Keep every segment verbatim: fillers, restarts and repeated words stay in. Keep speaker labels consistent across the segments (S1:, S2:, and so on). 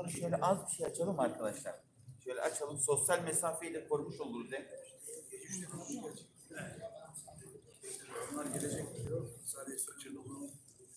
S1: Mikrofonu şöyle az bir şey açalım arkadaşlar. Şöyle açalım. Sosyal mesafeyi de korumuş oluruz hem.
S2: Onlar gelecek diyor. Sadece saçını olur.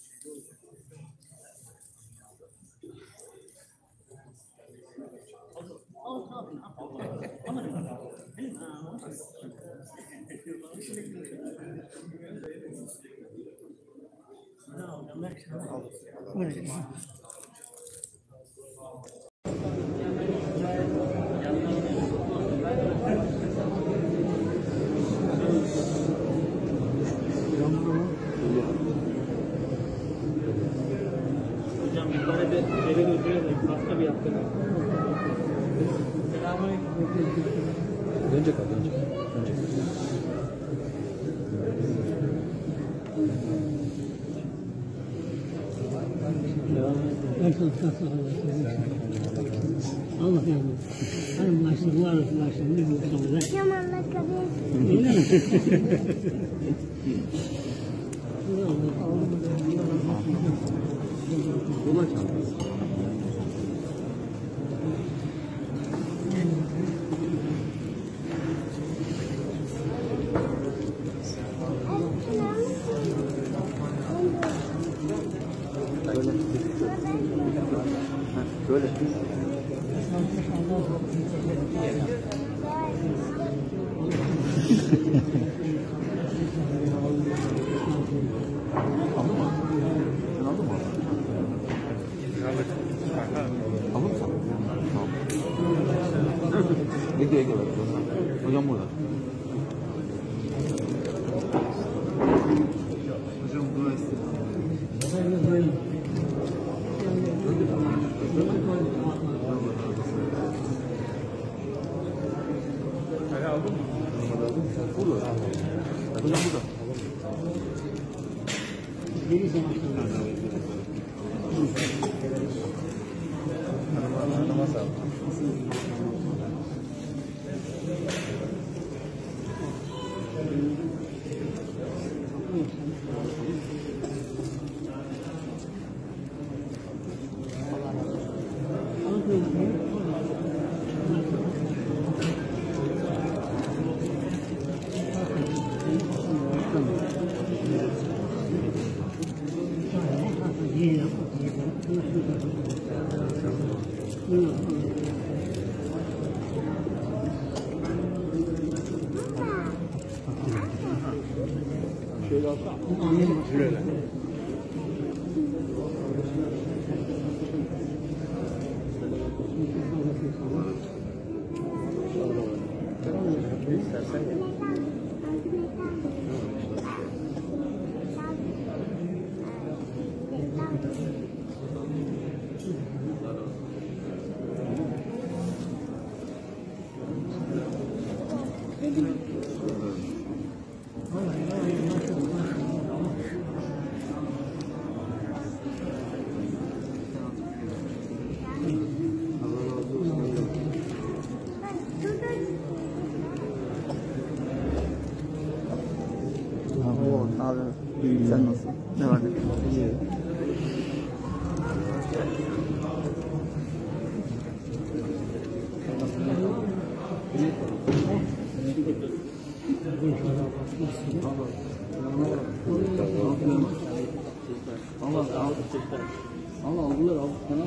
S3: Hocam bana bir eve götürelim. Başka bir yaptım. Selamünaleyküm.
S4: Önce kal, önce. Önce.
S3: Allah yardım. Hanım başlıklar arasında bir mutluluğuna.
S5: Yamanlar kadar.
S3: Öyle mi?
S4: Yola çal. Böyle. Böyle. Aldın mı? Sen aldın mı? Aldın mı sen? Tamam. Ege Ege bak. Hocam burada. Hocam dua istedim.
S2: Hala aldın mı?
S4: Burada. Hocam burada.
S3: Geri zaman.
S4: Namaz al. Şöyle alsana. Şöyle. İstersen gel. Oo, abi. Sen nasıl? Ne var? İyi. Allah Allah Allah aldılar al sana.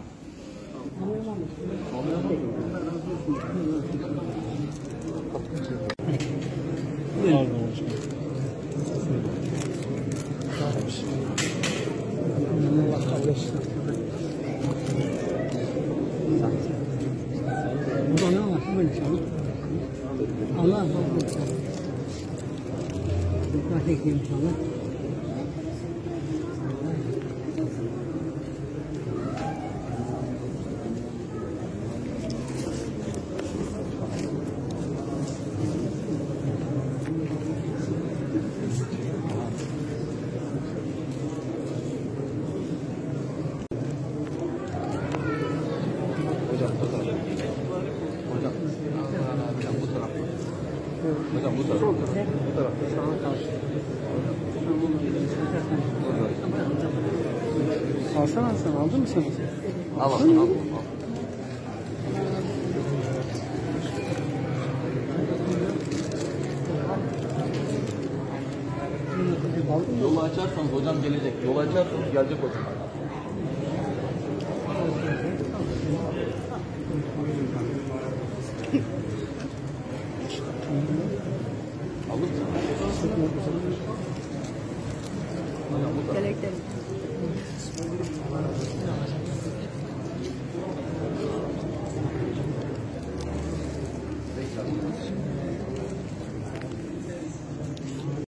S3: Bu ne var? Böyle çalış. Allah razı olsun. Dikkat edin inşallah.
S4: Hocam bu taraf. Hocam. Hocam bu taraf. Hocam bu taraf. Bu taraf. Sana karşı.
S3: Alsana sen aldın mı sen?
S4: Al al al. Yolu açarsanız hocam gelecek. Yolu açarsanız gelecek hocam.